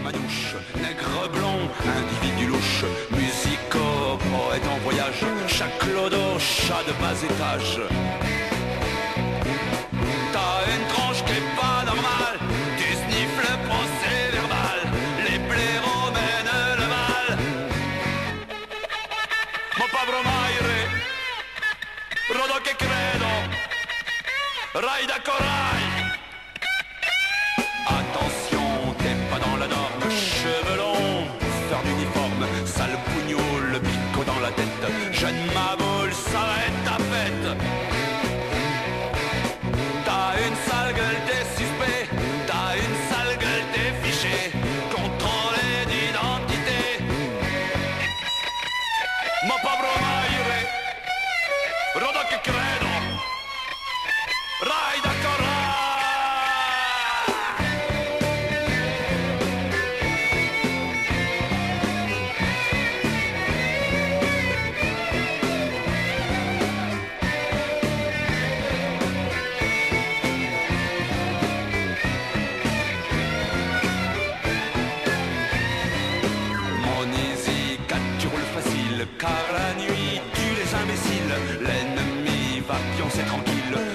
manouche, nègre blond, individu louche, musico, poète en voyage, chaque clodo, chat de bas étage. T'as une tronche qui est pas normale, tu sniffes le procès verbal, les blaireaux mènent le mal. Mon pauvre maire, rodo che credo, rai da corail. Attention, t'es pas dans la norme, cheveux longs, faire d'uniforme, sale pougneau, le picot dans la tête, jeune maboule, s'arrête ta fête. T'as une sale gueule des suspects, t'as une sale gueule des fichés, contrôlés d'identité. Mon pauvre maire, rodo che credo, rai da corail. Car la nuit tue les imbéciles, l'ennemi va pioncer tranquille.